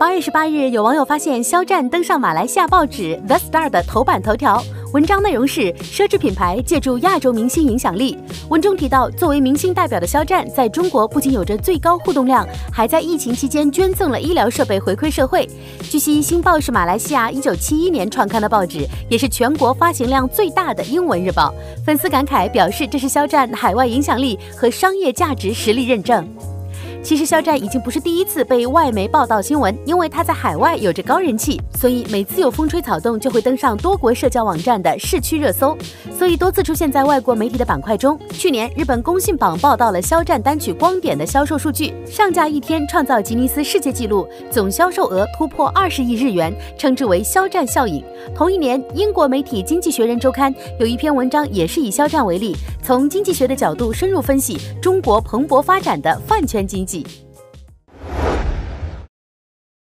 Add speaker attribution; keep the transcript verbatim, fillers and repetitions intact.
Speaker 1: 八月十八日，有网友发现肖战登上马来西亚报纸《The Star》的头版头条。文章内容是奢侈品牌借助亚洲明星影响力。文中提到，作为明星代表的肖战，在中国不仅有着最高互动量，还在疫情期间捐赠了医疗设备回馈社会。据悉，《星报》是马来西亚一九七一年创刊的报纸，也是全国发行量最大的英文日报。粉丝感慨表示，这是肖战海外影响力和商业价值实力认证。其实肖战已经不是第一次被外媒报道新闻，因为他在海外有着高人气，所以每次有风吹草动就会登上多国社交网站的市区热搜，所以多次出现在外国媒体的板块中。去年，日本公信榜报道了肖战单曲《光点》的销售数据，上架一天创造吉尼斯世界纪录，总销售额突破二十亿日元，称之为肖战效应。同一年，英国媒体《经济学人》周刊有一篇文章也是以肖战为例，从经济学的角度深入分析中国蓬勃发展的饭圈经济。